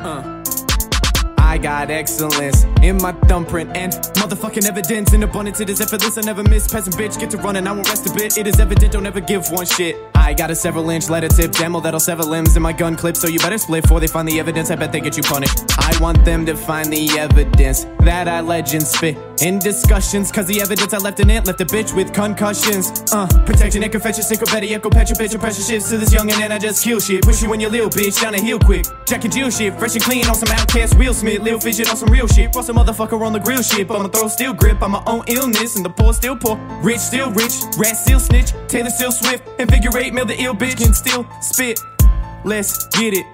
I got excellence in my thumbprint and motherfucking evidence in abundance. It is effortless, I never miss. Peasant bitch, get to running, I won't rest a bit. It is evident, don't ever give one shit. I got a several inch letter tip demo that'll sever limbs in my gun clip, so you better split before they find the evidence. I bet they get you punished. I want them to find the evidence that I legend spit in discussions, cause the evidence I left in it left a bitch with concussions. Protection and confession, synchro petty, echo petcha bitch, and pressure shifts to this youngin' and I just kill shit. Push you when you little bitch, down a hill quick. Jack and Jill shit, fresh and clean on some outcast Will Smith. Lil Fidget on some real shit, brought some motherfucker on the grill shit. I'ma throw still grip on my own illness, and the poor still poor, rich still rich, rat still snitch, Taylor still swift, and figure eight, mail the ill bitch can still spit. Let's get it,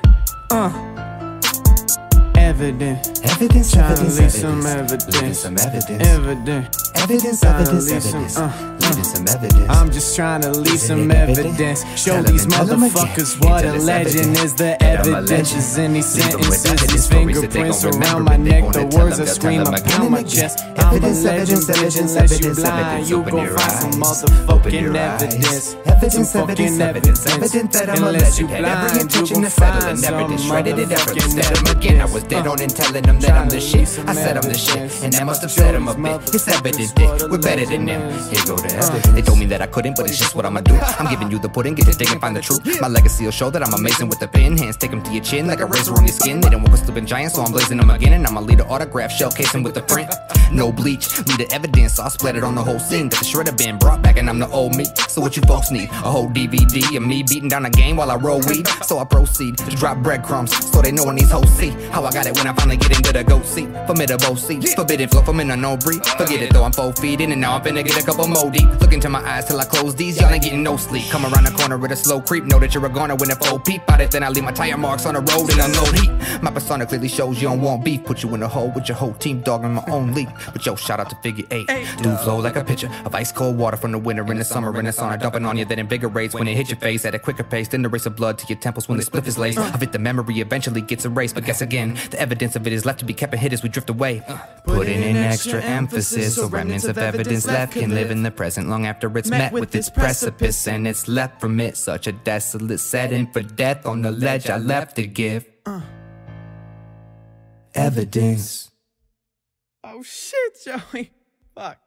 evidence, evidence, leave some evidence, some evidence, evidence, evidence. I'm just trying to leave some evidence. Show these motherfuckers what a legend is. The evidence is in these sentences, these fingerprints around my neck, the words I scream, I pound my chest. I'm a legend, unless you blind, you gon' find some motherfucking evidence. Evidence, evident that I'm a legend. Had every intention to settle and never did. Shredded it ever, instead of again. I was dead on and telling them that I'm the shit. I said I'm the shit, and that must upset them a bit. It's evident that we're better than them. Here go the evidence. They told me that I couldn't, but it's just what I'ma do. I'm giving you the pudding, get to dig and find the truth. My legacy will show that I'm amazing with the pen. Hands take them to your chin like a razor on your skin. They don't walk a sleeping giant, so I'm blazing them again. And I'ma lead an autograph, shell casing with the print. No bleach, need the evidence, so I splat it on the whole scene. Got the shredder been brought back and I'm the old me. So what you folks need? A whole DVD of me beating down a game while I roll weed. So I proceed to drop breadcrumbs, so they know when these hoes see how I got it when I finally get into the goat seat. Formidable seat, forbidden flow from in a no breed. Forget it though, I'm 4 feet in and now I'm finna get a couple more deep. Look into my eyes till I close these, y'all ain't getting no sleep. Come around the corner with a slow creep, know that you're a goner when if old peep out it, then I leave my tire marks on the road in unknown heat. My persona clearly shows you don't want beef, put you in a hole with your whole team dogging my own league. But yo, shout out to Figure 8, dude flow like a pitcher of ice cold water from the winter in the summer in the sauna, dumping on you that invigorates when it hits your face at a quicker pace than the race of blood to your temples when the spliff is laced. Of it the memory eventually gets erased, but guess again, the evidence of it is left to be kept and hid as we drift away. Putting in extra emphasis so remnants of evidence left can live in the present long after it's met with its precipice, and it's left from it such a desolate setting for death on the ledge I left to give evidence. Oh shit, Joey. Fuck.